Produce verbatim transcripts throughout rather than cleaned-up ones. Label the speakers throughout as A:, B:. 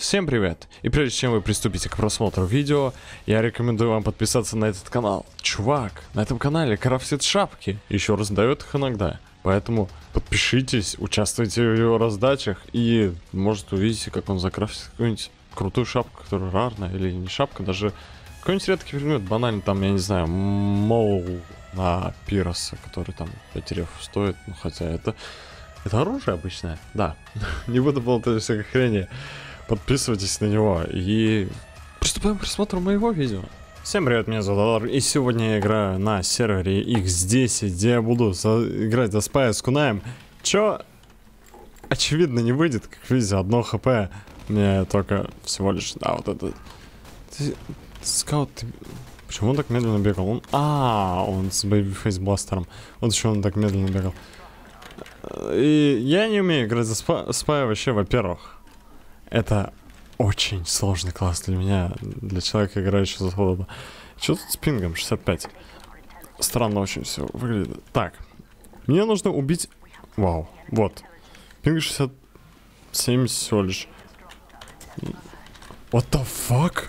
A: Всем привет! И прежде чем вы приступите к просмотру видео, я рекомендую вам подписаться на этот канал. Чувак, на этом канале крафтит шапки, еще раздает их иногда. Поэтому подпишитесь, участвуйте в его раздачах и, может, увидите, как он закрафтит какую-нибудь крутую шапку, которая рарная, или не шапка, даже какой-нибудь редкий предмет, банально там, я не знаю, мол на пироса, который там пять рефов стоит, ну хотя это, это оружие обычное, да, не буду болтать всякой хрени. Подписывайтесь на него и приступаем к просмотру моего видео. Всем привет, меня зовут Алар, и сегодня я играю на сервере икс десять, где я буду за... играть за Спая с Кунаем. Чё, очевидно, не выйдет, как видите, одно хп. Мне только всего лишь, да, вот этот... Ты... Скаут, ты... Почему он так медленно бегал? Он... А, он с бэйби-фейс бластером. Вот еще он так медленно бегал. И я не умею играть за спа... Спая вообще, во-первых. Это очень сложный класс для меня, для человека, играющего за Холода. Что тут с пингом? шестьдесят пять. Странно очень все выглядит. Так, мне нужно убить... Вау, вот. Пинг шестьдесят семь всего лишь. What the fuck?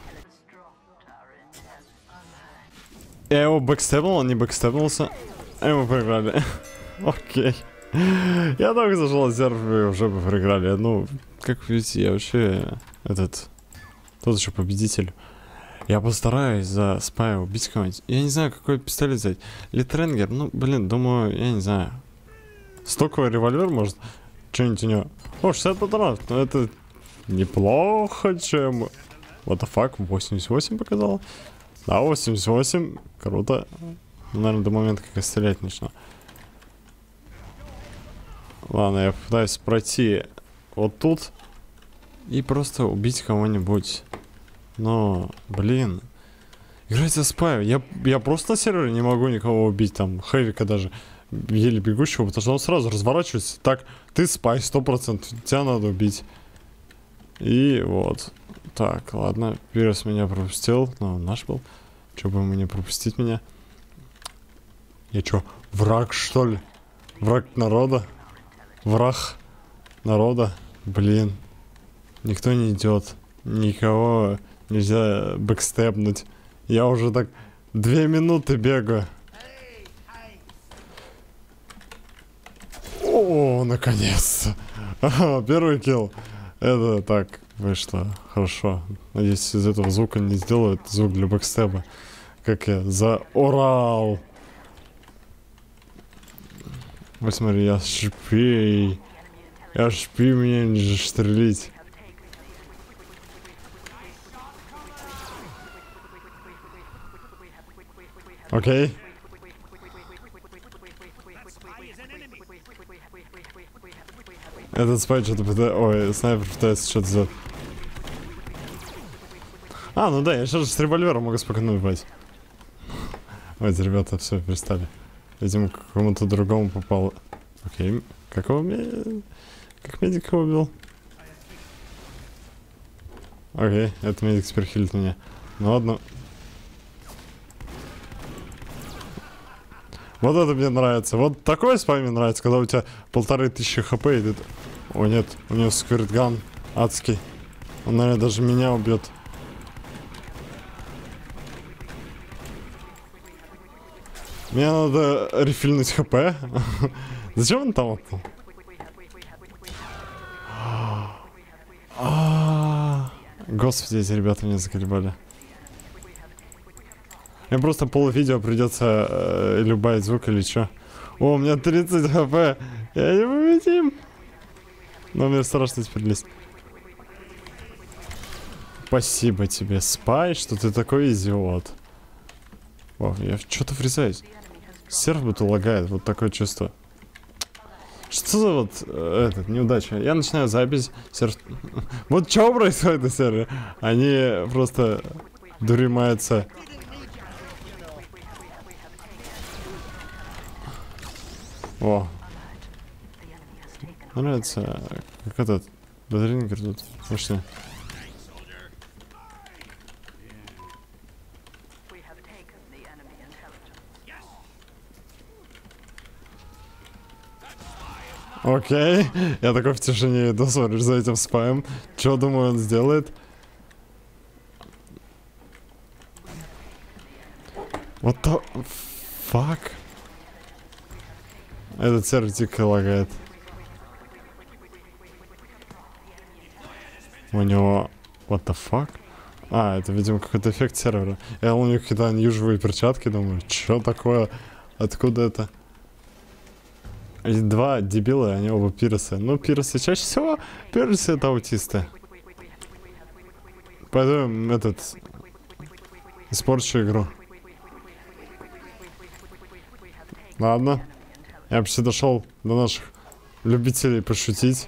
A: Я его бэкстепнул, он не бэкстепнулся. А мы проиграли. Окей. Я только зашел на сервер и уже бы проиграли. Ну, как видите, я вообще этот... Тот еще победитель. Я постараюсь за Спая убить кого-нибудь. Я не знаю, какой пистолет взять. Литренгер, ну, блин, думаю, я не знаю. Стоковый револьвер, может, что-нибудь у него. О, шестьдесят патронов, ну это неплохо, чем... What the fuck, восемьдесят восемь показал? Да, восемьдесят восемь, круто. Ну, наверное, до момента, как я стрелять начну. Ладно, я пытаюсь пройти вот тут и просто убить кого-нибудь. Но, блин, играть за Спая. Я, я просто на сервере не могу никого убить, там, Хэвика даже, еле бегущего, потому что он сразу разворачивается. Так, ты Спай, сто процентов, тебя надо убить. И вот. Так, ладно, Пирос меня пропустил, но он наш был. Че бы ему не пропустить меня? Я чё, враг, что ли? Враг народа? Враг народа? Блин. Никто не идет. Никого нельзя бэкстепнуть. Я уже так две минуты бегаю. О, наконец-то. Ага, первый килл. Это так вышло. Хорошо. Надеюсь, из этого звука не сделают звук для бэкстеба. Как я заорал. Вот смотри, я шпей. Я шпи, меня не стрелить. Окей. Этот Спай что-то пытается... Ой, снайпер пытается что-то сделать. А, ну да, я сейчас же с револьвера могу спокойно убивать. Ой, эти ребята все перестали. Видимо, кому-то другому попало. Окей, как его... Как медик его убил? Окей, это медик теперь хилит меня. Ну ладно. Вот это мне нравится. Вот такой Спай мне нравится, когда у тебя полторы тысячи хп и ты... О нет, у него сквиртган адский. Он, наверное, даже меня убьет. Мне надо рефильнуть хп. Зачем он там отпал? Господи, эти ребята меня заколебали. Мне просто полвидео придется э, любать звук или что. О, у меня тридцать хп. Я не победим. Но мне страшно теперь лезть. Спасибо тебе, Спай, что ты такой идиот. О, я что-то врезаюсь. Серф будто лагает, вот такое чувство. Что за вот э, этот, неудача? Я начинаю запись, серф... Вот что происходит на сервере? Они просто дуримаются. О. Нравится, как этот, Бадринкер тут, пошли. Окей. Я такой в тишине иду, смотрю за этим спаем. Чё, думаю, он сделает? Вот то... Фак. Этот сервер дико лагает. У него... What the fuck? А, это, видимо, какой-то эффект сервера. Я у них какие-то ньюжевые перчатки, думаю, что такое? Откуда это? И два дебила, они оба пиросы. Ну, пиросы чаще всего, пиросы это аутисты. Пойду этот... Испорчу игру. Ладно. Я почти дошел до наших любителей пошутить.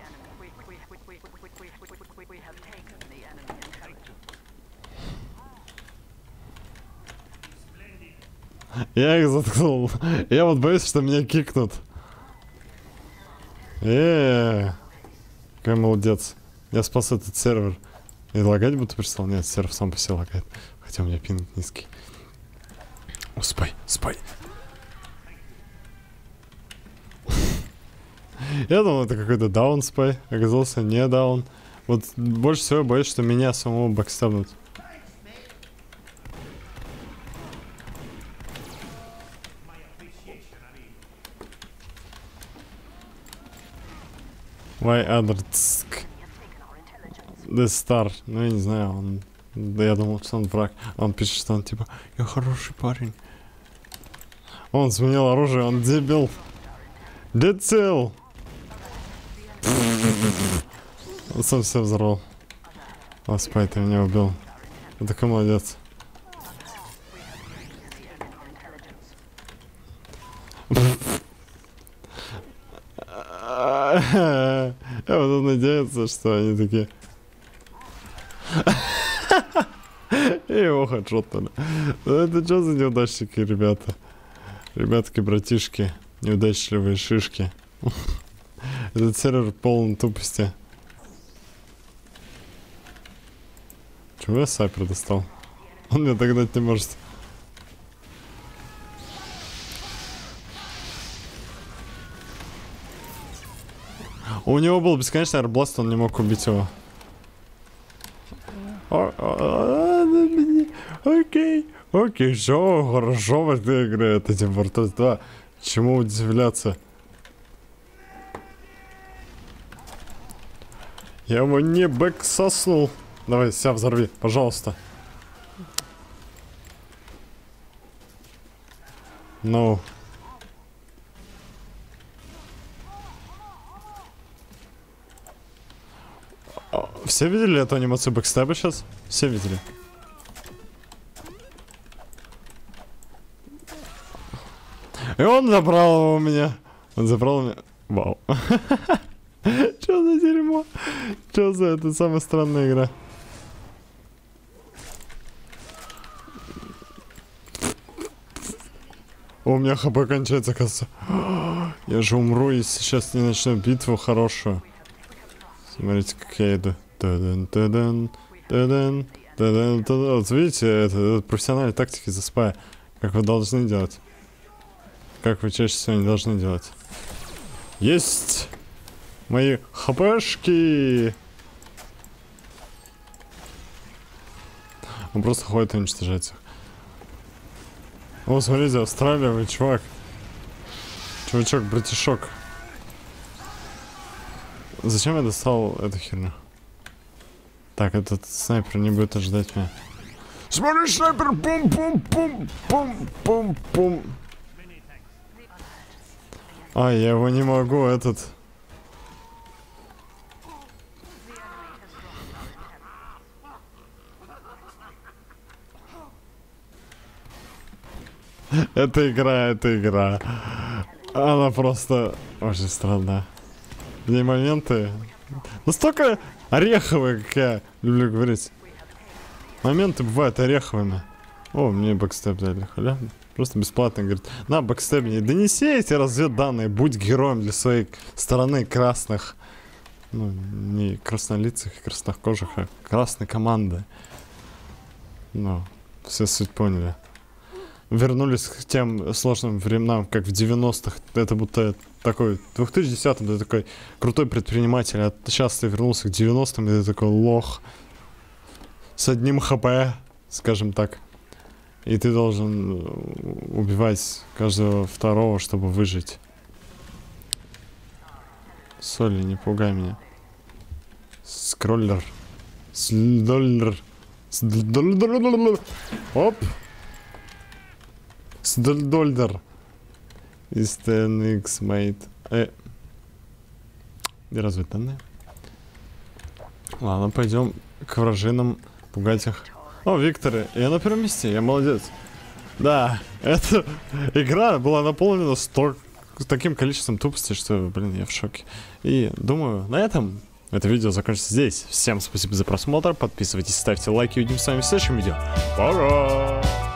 A: Я их заткнул. Я вот боюсь, что меня кикнут. Эээ. Какой молодец. Я спас этот сервер. И лагать будто перестал? Нет, сервер сам по себе лагает. Хотя у меня пинг низкий. О, спай, спай. Я думал, это какой-то даун спай. Оказался не даун. Вот больше всего боюсь, что меня самого бэкстабнут. Why other The Star. Ну, я не знаю, он... Да я думал, что он враг. Он пишет, что он типа, я хороший парень. Он сменил оружие, он дебил. Децил. Он сам себя взорвал. О, спай, ты меня убил. Ты такой молодец. Я буду надеяться, что они такие... И его хедшотнули. Ну это что за неудачники, ребята? Ребятки, братишки, неудачливые шишки. Этот сервер полон тупости. Чего я сайпер достал? Он мне догнать не может. У него был бесконечный аэрбласт, он не мог убить его. Окей, окей, все хорошо в этой игре. Это Team Fortress два. Чему удивляться? Я его не бэк соснул. Давай, ся взорви, пожалуйста. Ну. No. Все видели эту анимацию бэкстеба сейчас? Все видели? И он забрал его у меня. Он забрал у меня. Вау. Чё за дерьмо? Чё за это самая странная игра? О, у меня хп кончается, кажется. Я же умру, если сейчас не начну битву хорошую. Смотрите, как я иду. Та-дан, та-дан, та-дан, та-дан, та-дан. Вот видите, это, это профессиональные тактики за спая. Как вы должны делать. Как вы чаще всего не должны делать. Есть! Мои хпшки! Он просто ходит и уничтожает их. О, смотрите, Австралия, вы чувак. Чувачок, братишок. Зачем я достал эту херню? Так, этот снайпер не будет ожидать меня. Смотри, снайпер! Пум-пум-пум-пум-пум-пум. А, я его не могу, этот... Это игра, это игра. Она просто очень странная. В ней моменты настолько ореховые, как я люблю говорить. Моменты бывают ореховыми. О, мне бэкстеп дали, халявно. Просто бесплатно, говорит, на, бэкстеп не донеси эти разведданные, будь героем для своей стороны красных. Ну, не краснолицых и краснокожих, а красной команды. Ну, все суть поняли. вернулись к тем сложным временам, как в девяностых. Это будто такой, в две тысячи десятом ты такой крутой предприниматель, а сейчас ты вернулся к девяностым, и ты такой лох с одним хп, скажем так. И ты должен убивать каждого второго, чтобы выжить. Соли, не пугай меня. Скроллер. Сдоллер. Сдоллер. Оп. Сдольдер. Из ти эн икс, mate. Э. Где разве данные? Ладно, пойдем к вражинам пугать их. О, Викторы, я на первом месте, я молодец. Да, эта игра была наполнена сток, таким количеством тупости, что, блин, я в шоке. И думаю, на этом это видео закончится здесь. Всем спасибо за просмотр, подписывайтесь, ставьте лайки, увидимся с вами в следующем видео. Пока!